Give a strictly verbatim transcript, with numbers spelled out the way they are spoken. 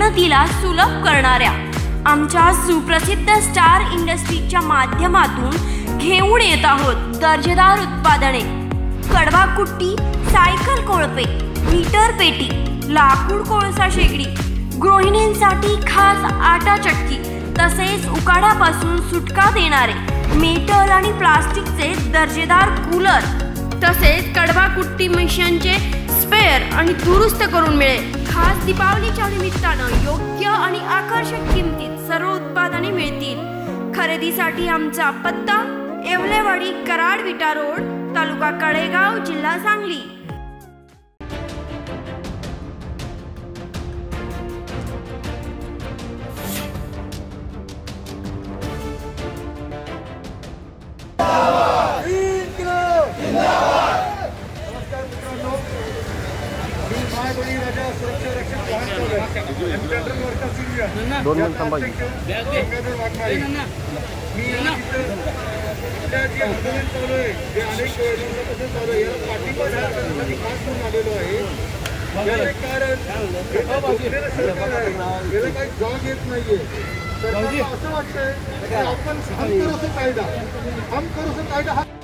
उन्नतीला सुलभ करणाऱ्या आमच्या सुप्रसिद्ध स्टार इंडस्ट्रीजच्या माध्यमातून घेऊन येत आहोत दर्जेदार उत्पादने। कडवा कुट्टी, सायकल कोळपे, मीटर पेटी, लाकूड कोळसा शेगडी, गृहिणींसाठी खास आटा चटकी, तसेच उकाड्यापासून सुटका देणारे मेटल आणि प्लास्टिकचे दर्जेदार कूलर, तसेच कडवा कुट्टी मशीनचे स्पेअर आणि दुरुस्त करून मिळेल। खास दीपावलीच्या निमित्तानं योग्य आणि आकर्षक किमतीत सर्व उत्पादने मिळतील। खरेदीसाठी आमचा पत्ता येवलेवाडी, कराड विटा रोड, तालुका कडेगाव, जिल्हा सांगली। दोन मिनिट थांबा। मी आंदोलन चालू आहे जे अनेक वर्षांपासून चालू आहे, याला पाठिंबा करण्यासाठी खास म्हणून आलेलो आहे। याला कारण सरकार आहे, याला काही जॉब येत नाहीये। सरकारला असं वाटतंय की आपण हम करो सो कायदा हम करो सो कायदा हा